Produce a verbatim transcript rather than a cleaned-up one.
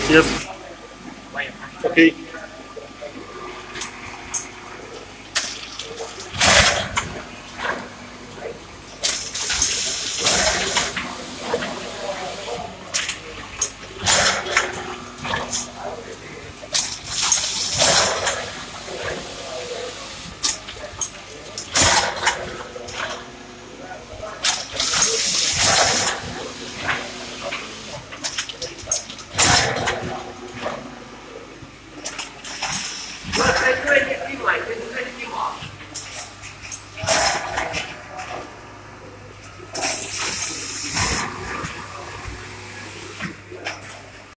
Yes. Okay. Hãy subscribe cho kênh Ghiền Mì Gõ để không bỏ lỡ những video hấp dẫn.